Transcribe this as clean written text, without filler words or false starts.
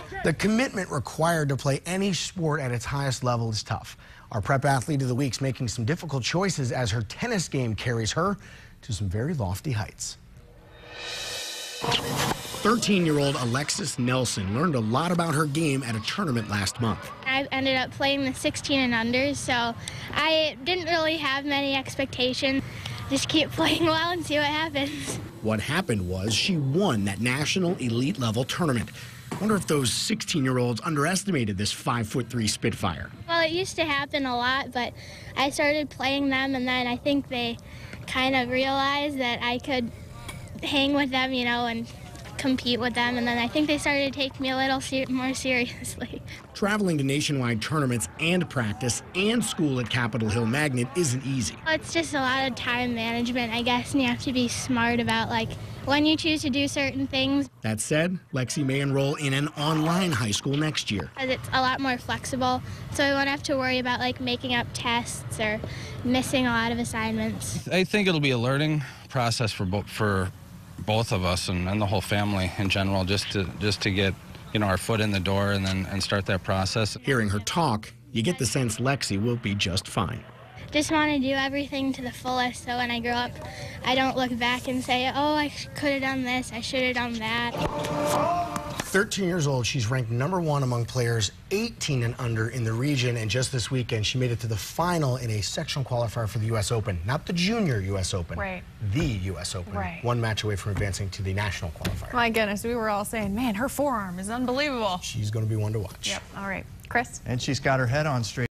The commitment required to play any sport at its highest level is tough. Our prep athlete of the week's making some difficult choices as her tennis game carries her to some very lofty heights. 13-year-old Alexis Nelson learned a lot about her game at a tournament last month. I ended up playing the 16 and under, so I didn't really have many expectations. Just keep playing well and see what happens. What happened was she won that national elite level tournament. Wonder if those 16-year-olds underestimated this 5'3" Spitfire. Well, it used to happen a lot, but I started playing them, and then I think they kind of realized that I could hang with them, you know, and compete with them, and then I think they started to take me a little more seriously. Traveling to nationwide tournaments and practice and school at Capitol Hill Magnet isn't easy. It's just a lot of time management, I guess, and you have to be smart about, like, when you choose to do certain things. That said, Lexi may enroll in an online high school next year. It's a lot more flexible, so I won't have to worry about, like, making up tests or missing a lot of assignments. I think it'll be a learning process for both of us and the whole family in general, just to get, you know, our foot in the door and start that process. Hearing her talk, you get the sense Lexi will be just fine. Just want to do everything to the fullest, so when I grow up, I don't look back and say, oh, I could have done this, I should have done that. 13 years old, she's ranked #1 among players 18 and under in the region, and just this weekend she made it to the final in a sectional qualifier for the U.S. Open. Not the junior U.S. Open, right. The U.S. Open. Right. One match away from advancing to the national qualifier. My goodness, we were all saying, man, her forearm is unbelievable. She's going to be one to watch. Yep, all right. Chris? And she's got her head on straight.